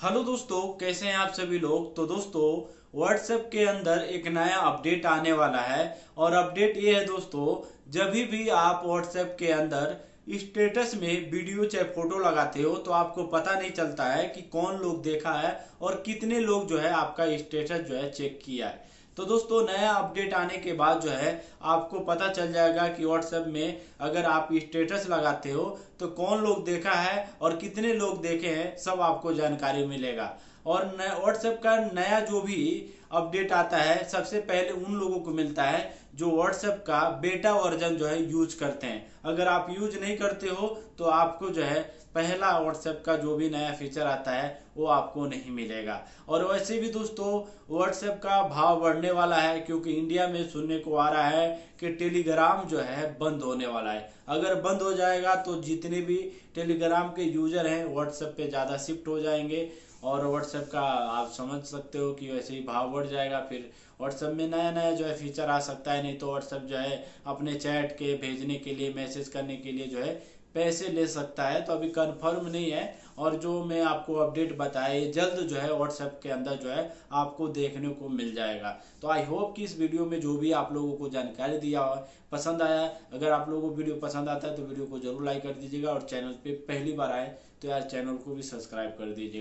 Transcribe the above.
Hello दोस्तों, कैसे हैं आप सभी लोग। तो दोस्तों, व्हाट्सएप के अंदर एक नया अपडेट आने वाला है। और अपडेट ये है दोस्तों, जब भी आप व्हाट्सएप के अंदर स्टेटस में वीडियो चाहे फोटो लगाते हो तो आपको पता नहीं चलता है कि कौन लोग देखा है और कितने लोग जो है आपका स्टेटस जो है चेक किया है। तो दोस्तों, नया अपडेट आने के बाद जो है आपको पता चल जाएगा कि व्हाट्सएप में अगर आप स्टेटस लगाते हो तो कौन लोग देखा है और कितने लोग देखे हैं, सब आपको जानकारी मिलेगा। और व्हाट्सएप का नया जो भी अपडेट आता है सबसे पहले उन लोगों को मिलता है जो व्हाट्सएप का बेटा वर्जन जो है यूज करते हैं। अगर आप यूज नहीं करते हो तो आपको जो है पहला व्हाट्सएप का जो भी नया फीचर आता है वो आपको नहीं मिलेगा। और वैसे भी दोस्तों, व्हाट्सएप का भाव बढ़ने वाला है क्योंकि इंडिया में सुनने को आ रहा है कि टेलीग्राम जो है बंद होने वाला है। अगर बंद हो जाएगा तो जितने भी टेलीग्राम के यूजर हैं व्हाट्सएप पे ज़्यादा शिफ्ट हो जाएंगे और व्हाट्सएप का आप समझ सकते हो कि वैसे ही भाव बढ़ जाएगा। फिर व्हाट्सएप में नया नया जो है फीचर आ सकता है। नहीं तो व्हाट्सएप जो है अपने चैट के भेजने के लिए, मैसेज करने के लिए जो है पैसे ले सकता है। तो अभी कंफर्म नहीं है। और जो मैं आपको अपडेट बताया जल्द जो है व्हाट्सएप के अंदर जो है आपको देखने को मिल जाएगा। तो आई होप कि इस वीडियो में जो भी आप लोगों को जानकारी दिया हो पसंद आया। अगर आप लोगों को वीडियो पसंद आता है तो वीडियो को जरूर लाइक कर दीजिएगा और चैनल पे पहली बार आए तो यार चैनल को भी सब्सक्राइब कर दीजिएगा।